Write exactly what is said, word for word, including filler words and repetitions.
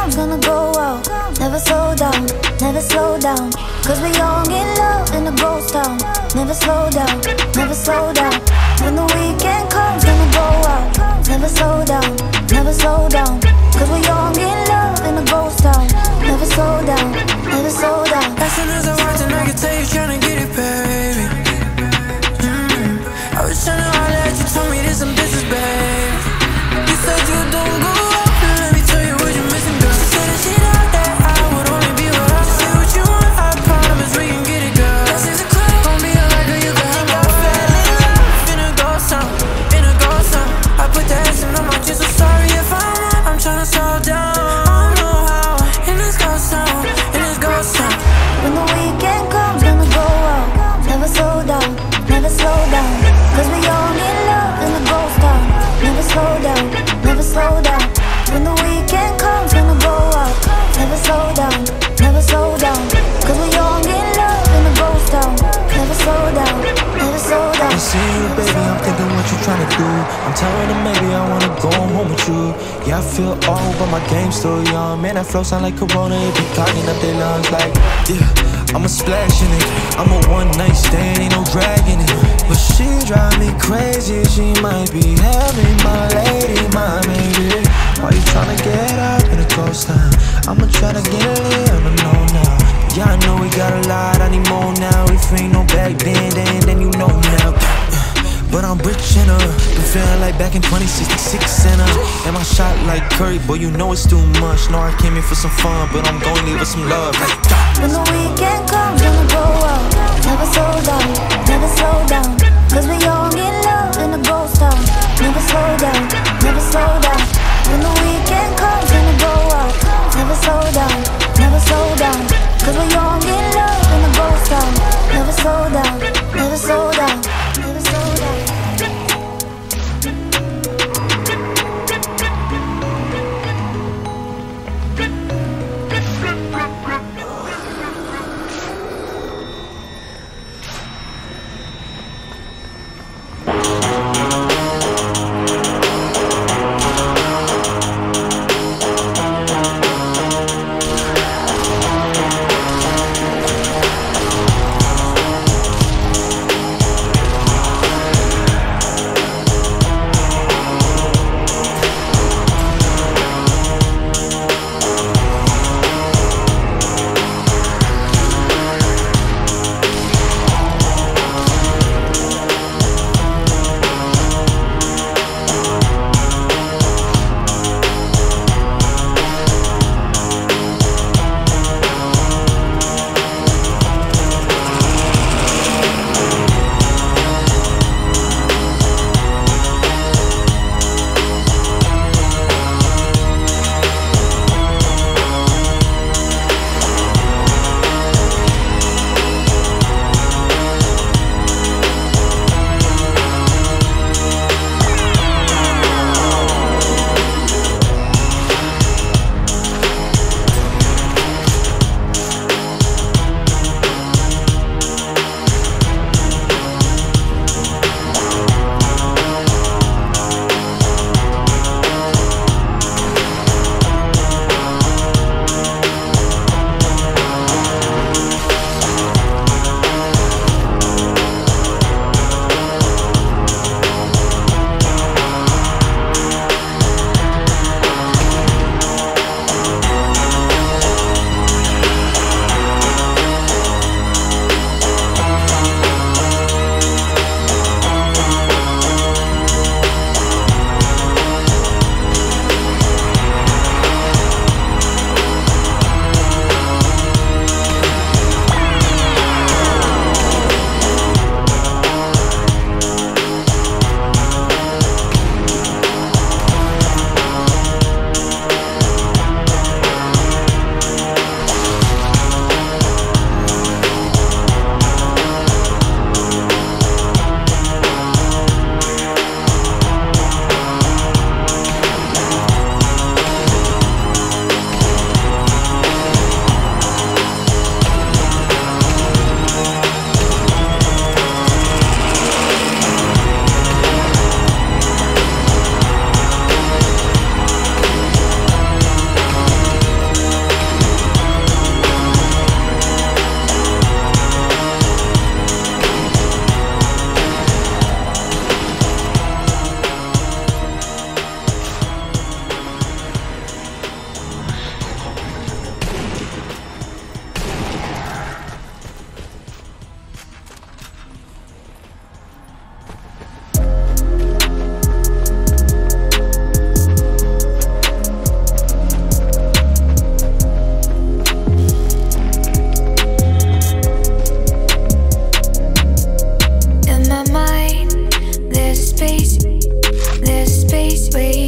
comes, gonna go out. Never slow down, never slow down. Cause we all get love in a ghost town. Never slow down, never slow down. When the weekend comes, gonna go out. Never slow down, never slow down. Cause we all get love in a ghost town. Never slow down, never slow down. As soon as I walked in, I could tell you tryna get it, baby. mm. I was tryna holler at you, told me there's some business, babe. You said you don't go out, let me tell you what you're missing, girl. She said that she thought that I would only be with her. Say what you want, I promise we can get it, girl. Six o'clock, gon' be a record, you can have my fell in love in a ghost town, in a ghost town. I put the S in on my kiss, so sorry if I'm wrong. I'm tryna slow down, I don't know how. In this ghost town, in this ghost town. When the weekend comes, gonna go out. Never slow down, never slow down. Cause we all need love in the ghost town. Never slow down, never slow down. When the weekend comes, gonna go out. Never slow down, never slow down. Cause we all need love in the ghost town. Never slow down, never slow down. I see you, baby, I'm thinking what you tryna do. I'm telling her maybe I wanna go home with you. Yeah, I feel old, but my game's still young. Man, that flow sound like Corona, it be clogging up their lungs like, yeah, I'm a splash in it. I'm a one night stand, ain't no dragging it. But she drive me crazy, she might be having my lady, my baby. Why you tryna get up in a ghost town? I'ma try to get it, I'ma know now. Yeah, I know we got a lot, I need more now. If we ain't no back then, then, then you know now. But I'm rich in her, been feeling like back in twenty sixty-six in her. And my shot like Curry, boy, you know it's too much. Know I came here for some fun, but I'm gon' leave with some love. Like, when the weekend comes, gonna go out. Never slow down, never slow down. Cause we all get love in a ghost town. Never slow down, never slow down. When the weekend comes, gonna go out. Never slow down, never slow down. Cause we all get love in a ghost town. Never slow down, never slow down, never slow down. space.